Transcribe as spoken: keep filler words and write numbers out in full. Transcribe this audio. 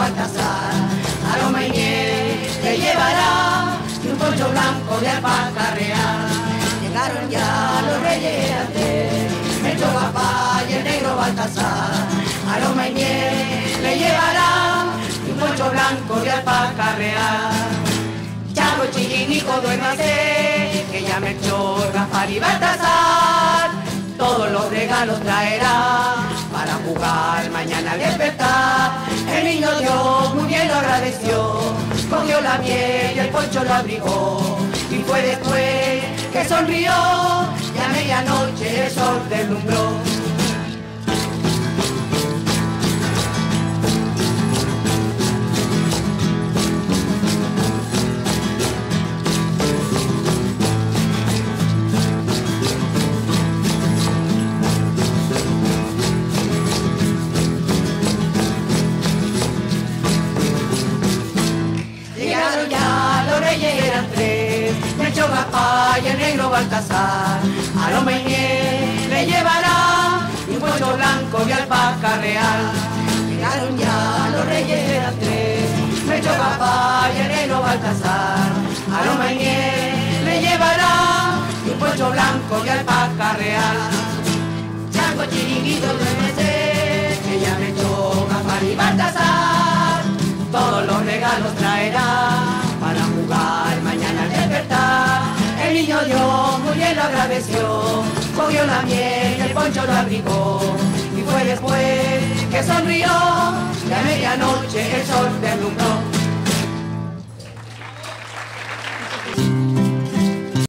Baltasar, aroma y miel te llevará y un poncho blanco de alpaca real. Llegaron ya los reyes antes, Melchor, Gaspar y el negro Baltasar, aroma y miel le llevará y un poncho blanco de alpaca real. Chango, Chirinico, duérmase, que ya Melchor, Gaspar y Baltasar todos los regalos traerá para jugar mañana al despertar. El niño Dios muy bien lo agradeció, cogió la miel y el poncho lo abrigó, y fue después que sonrió y a medianoche el sol deslumbró. Eran tres, Melchor, Gaspar y el negro Baltasar, aroma y miel le llevará y un poncho blanco de alpaca real. Llegaron ya los reyes, eran tres, Melchor, Gaspar y el negro Baltasar, aroma y miel le llevará y un poncho blanco de alpaca real. Chango, Chiringuito, duérmese, que ya Melchor, Gaspar y Baltasar todos los regalos traerá para jugar mañana al despertar. El niño Dios muy bien lo agradeció, cogió la miel y el poncho lo abrigó, y fue después que sonrió y a medianoche el sol deslumbró.